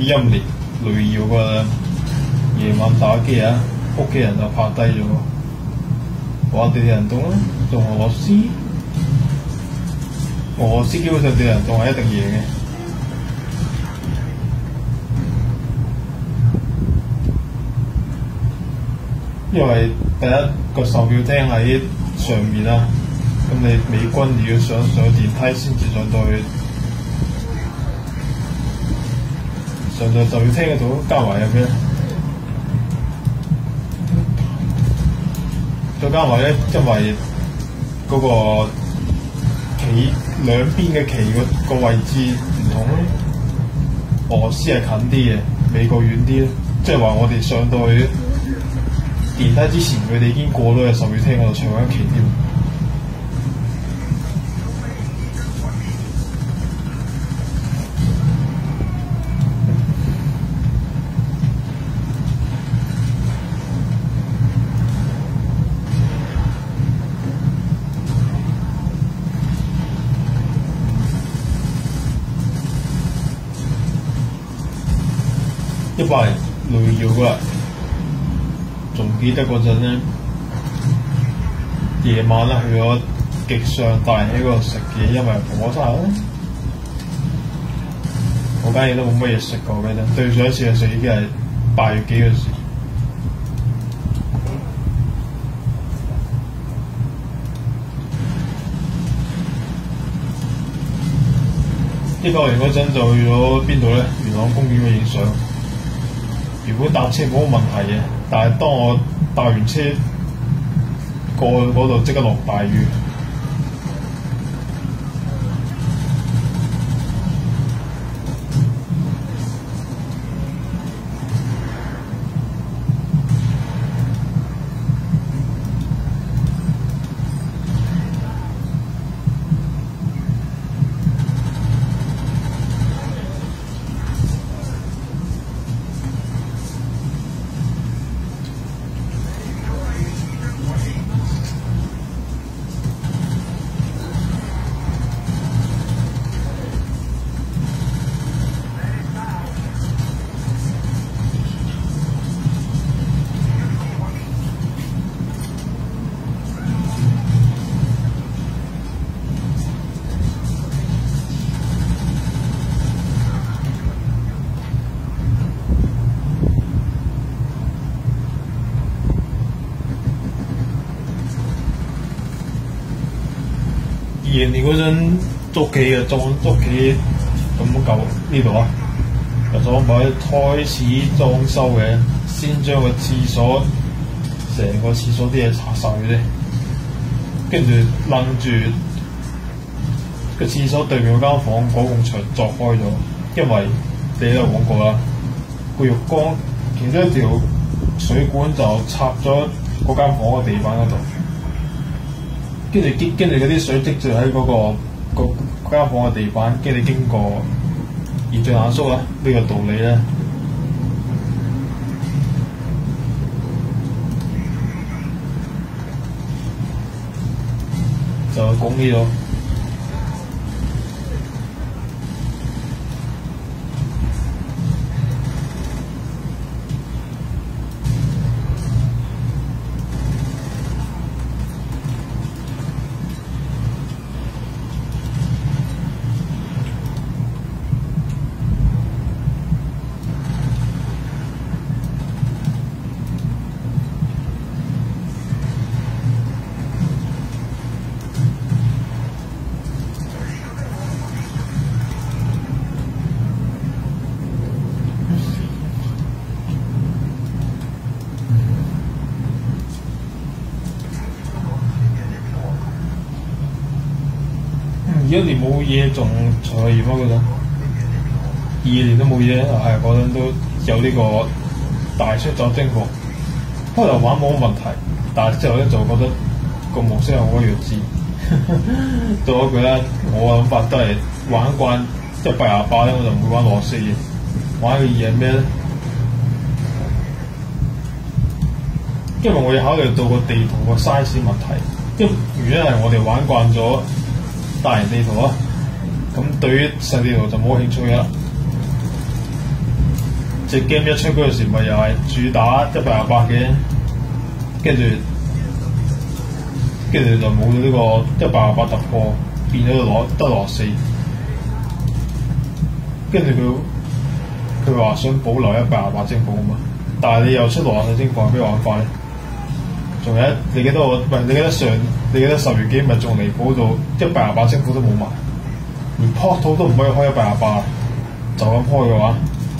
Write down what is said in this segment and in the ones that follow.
陰烈雷耀嘅夜晚打機啊，屋企人就拍低咗。話地人洞啦，仲俄羅斯，俄羅斯基本上地人洞係一定贏嘅，因為第一個售票廳喺上面啦，咁你美軍要上電梯先至上到去。上到售票廳嗰度，加埋有咩？再加埋咧，因為嗰個旗兩邊嘅旗個位置唔同咧，俄羅斯係近啲嘅，美國遠啲咧。即係話我哋上到去電梯之前，佢哋已經過咗去售票廳嗰度唱緊旗添。一百雷耀嗰日，仲記得嗰陣咧，夜晚咧去咗極上大喜嗰度食嘢，因為火山嗰間嘢都冇乜嘢食過嘅啫。對上一次去食已經係8月幾嘅事。呢個完嗰陣就去咗邊度咧？元朗公園去影相。原本搭車冇乜問題嘅，但係當我搭完車過去嗰度，即刻落大雨。20年嗰陣捉棋啊，捉棋咁舊呢度啊，入咗咪開始裝修嘅，先將個廁所成個廁所啲嘢拆晒佢啫，跟住擸住個廁所對面嗰間房嗰埲牆鑿開咗，因為你都講過啦，個浴缸其中一條水管就插咗嗰間房嘅地板嗰度。跟住嗰啲水積住喺嗰間房嘅地板，跟住經過熱脹冷縮啦，呢個道理咧就講呢咗。21年冇嘢，仲財業嗰陣，22年都冇嘢，係嗰陣都有呢個大出走征服。開頭玩冇問題，但係之後咧就覺得個模式係好弱智。到咗佢咧，我嘅諗法都係玩慣128咧，我就唔會玩64嘅。玩嘅嘢係咩咧？因為我要考慮到個地圖個 size 問題，原因係我哋玩慣咗大型地圖啊，咁對於細地圖就冇興趣啦。 隻 game 一出嗰陣時，咪又係主打128嘅，跟住就冇咗呢個128突破，變咗得64。跟住佢話想保留128征服啊嘛，但係你又出64征服，係咩玩法咧？仲有你記得10月幾咪仲離譜到128征服都冇埋，連 portal 都唔可以開128，就咁開嘅話，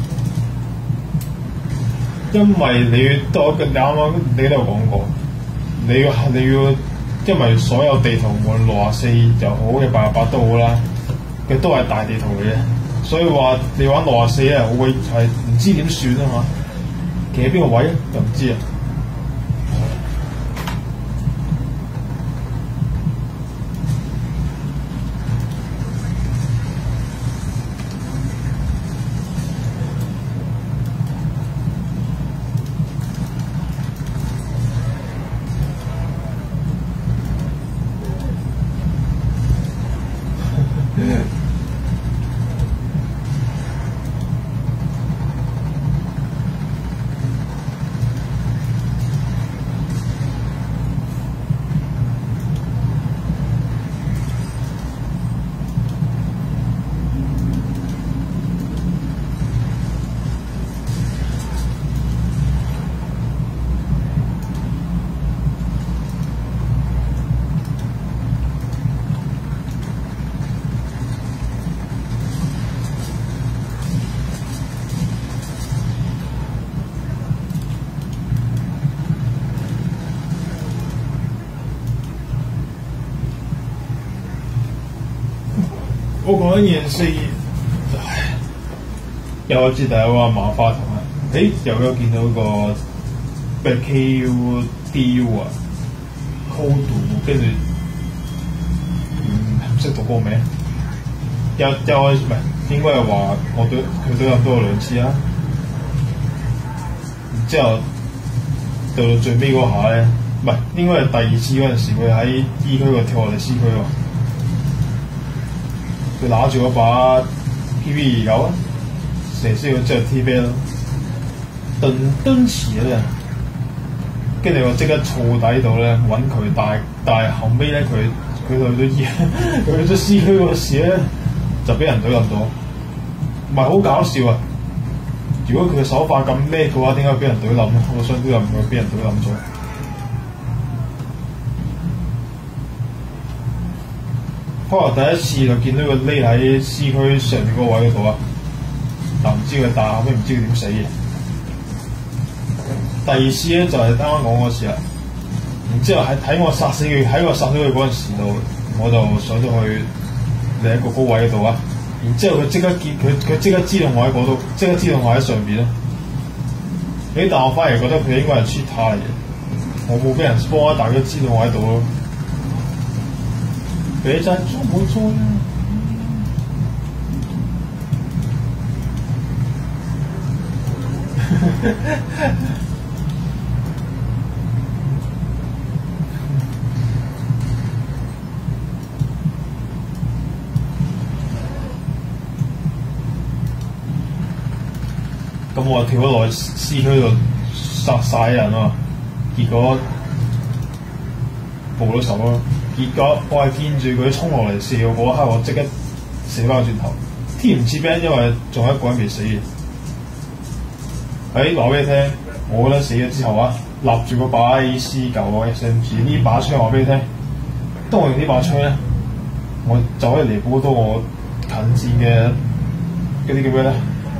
因為你啱啱你都有講過，你要因為所有地圖無論64又好128都好啦，佢都係大地圖嚟嘅，所以話你玩64咧，好鬼係唔知點算啊嘛，企喺邊個位又唔知啊。我講一件事，又知第一個馬化騰啊，又有見到個咩 KUDU 啊 ，Kodu 跟住唔識讀嗰個名，一開始唔係應該係話佢對人多咗2次啊，然之後到最尾嗰下咧，唔係應該係第2次嗰陣時，佢喺 E 區個跳落嚟 C 區喎。佢拿住嗰把 PV29啊，射死佢之後 T 啤咯，頓遲咧，跟住我即刻燥底度咧揾佢，但係後尾咧佢去咗 C 區嗰時咧就俾人懟冧咗，唔係好搞笑啊！如果佢嘅手法咁叻嘅話，點解俾人懟冧咧？我想都又唔會俾人懟冧咗。可能第一次就見到佢匿喺 C 區上面嗰個位嗰度啊，但唔知佢但後尾唔知佢點死嘅。第2次咧就係啱啱講嗰次啦，然之後喺我殺死佢嗰陣時度，我就上咗去另一個高位嗰度啊。然之後佢即刻知道我喺嗰度，即刻知道我喺上邊咯。但我反而覺得佢應該係 cheater 嚟嘅，我冇俾人 spawn，但佢知道我喺度咯。別再做冇做呀！咁我跳咗落去 C 區度殺晒人啊！結果報咗仇咯。結果我係見住佢衝落嚟射我嗰刻，我即刻射翻轉頭，添唔切兵，因為仲有一個人未死嘅。話俾你聽，我覺得死咗之後啊，立住嗰把 AC9 SMG 呢把槍，話俾你聽，當我用呢把槍咧，我就可以彌補到我近戰嘅嗰啲叫咩咧？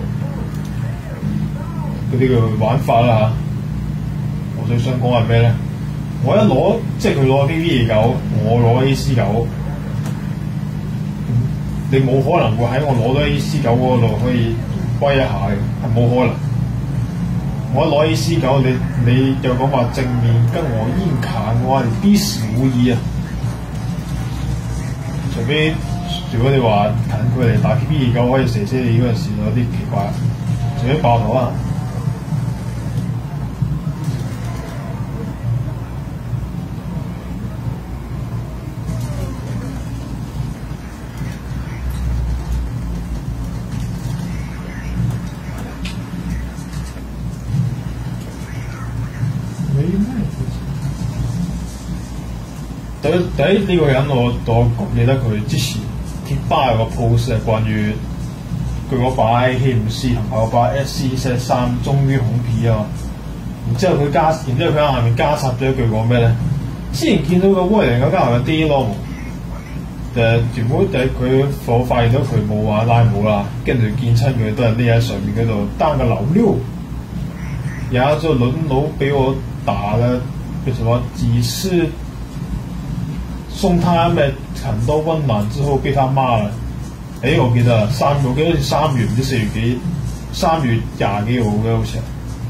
嗰啲叫玩法啦嚇。我最想講係咩咧？我一攞即係佢攞 PV29，我攞 AC9，你冇可能會喺我攞到 AC9嗰度可以威一下嘅，係冇可能。我一攞 AC9，你又講話正面跟我硬砍嘅話，你必死無疑啊！除非如果你話近距離打 PV29可以射死你嗰陣時，有啲奇怪，除非爆頭啊！ 第一個人我記得佢之前貼吧有個 post 係關於佢嗰把 AK54同埋嗰把 SC-43終於恐皮啊！然之後佢喺下面加插咗一句講咩咧？之前見到個威靈嗰間有啲咯，全部我發現到佢冇玩拉姆啦，跟住見親佢都係匿喺上面嗰度單個流溜。有一個輪佬俾我打咧，叫什麼幾次送他咩很多溫暖之後被他罵了。我記得我記得好似3月唔知4月幾，3月20幾號嘅好似。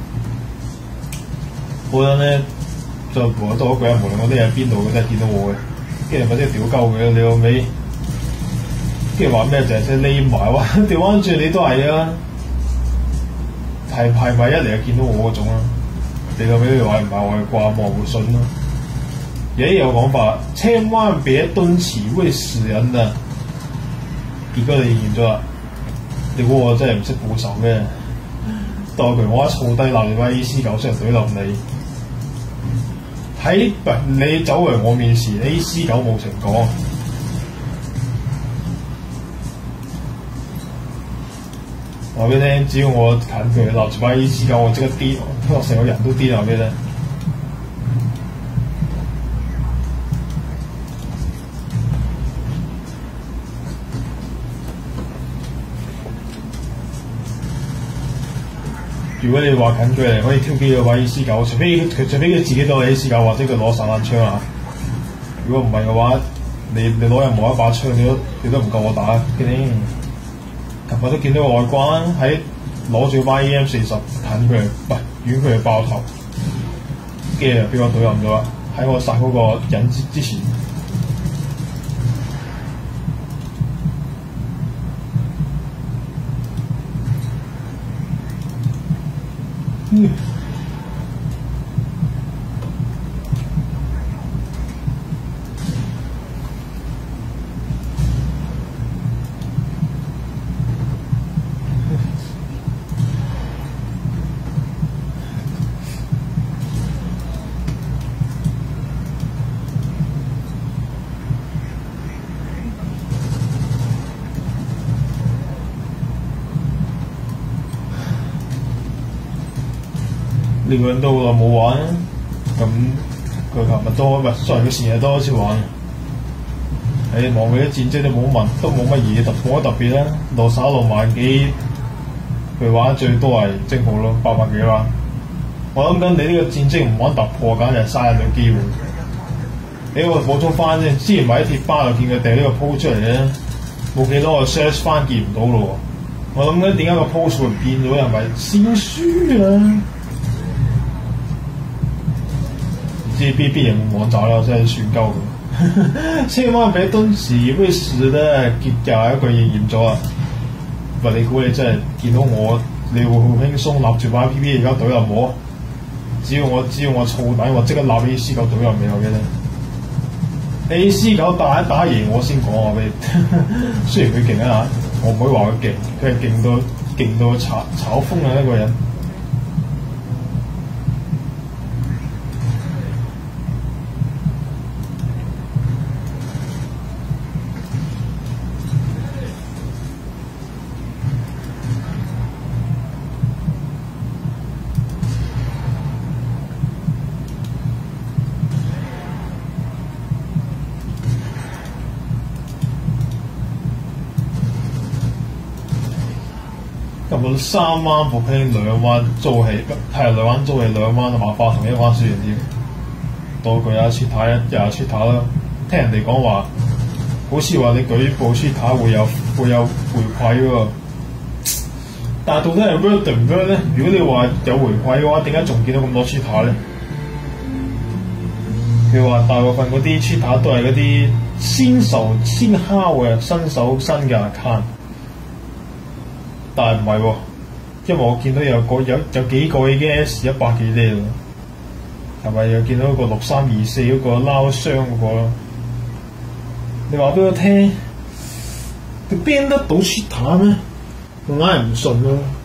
嗰陣咧就無論多一個人，無論我哋喺邊度，佢都係見到我嘅，跟住咪即係屌鳩佢，你老味，跟住話咩就係即係匿埋，話調翻轉你都係啊，係咪一嚟就見到我嗰種啊？你老味話唔係我係掛望會信咯。也有講法，千萬別蹲起會死人的。結果你驗咗啦，你估我真係唔識報仇咩？代佢我一燥低鬧你把 AC9出嚟懟冧你。你走嚟我面前 ，AC9冇成講。話俾你聽，只要我近佢立住把 AC9，我即刻癲，我成個人都癲。話俾你聽。如果你話近距離可以挑機嘅話 ，AC9，除非佢自己都係 AC9，或者佢攞散彈槍啊。如果唔係嘅話，你攞任何一把槍，你都唔夠我打。嘅。琴日都見到個外關喺攞住把 AM40近距離，唔係遠距離爆頭，跟住俾我懟冧咗啦。喺我殺嗰個人之前。呢個人都好耐冇玩，咁佢琴日都雖然佢前日都開始玩。望佢啲戰績都冇乜嘢冇乜特別啦，落手6萬幾，佢玩得最多係征服咯，800幾啦。我諗緊你呢個戰績唔玩突破，簡直係嘥人嘅機會。我補充翻先，之前咪喺貼吧度見佢掟呢個 post 出嚟嘅，冇幾多我 search 翻見唔到咯喎。我諗緊點解個 post 會變咗，係咪先輸啊？唔知邊人網站啦，真係算鳩佢。千萬別蹲時會死的，結架一句應驗咗啊！唔係你估你真係見到我，你會好輕鬆立住把 PP 而家懟入我？只要我燥底，我即刻立 AC9懟入你我記得。AC9打一打贏我先講話俾你。雖然佢勁啊嚇，我唔可以話佢勁，佢係勁到炒風嘅一個人。咁到3彎復興，2彎租起，係2彎租起，2彎馬化騰1彎輸完添。到佢有切塔又切塔啦，聽人哋講話，好似話你舉部切塔會有回饋喎。但係到底係 work 定唔 work 咧？如果你話有回饋嘅話，點解仲見到咁多切塔咧？佢話大部分嗰啲切塔都係嗰啲先敲嘅新手新嘅 account。但係唔係喎，因為我見到有幾個已經 S100幾呢喎，係咪又見到個6324嗰個撈雙嗰個咯？你話俾我聽，佢邊得到切塔咩？我硬係唔信咯。